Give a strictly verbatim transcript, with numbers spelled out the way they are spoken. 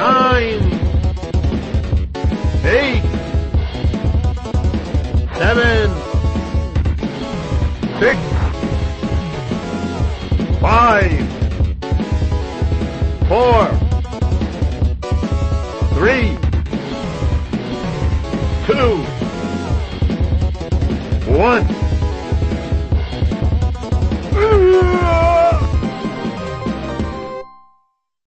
nine, eight, seven, six, five, four, three, two, one.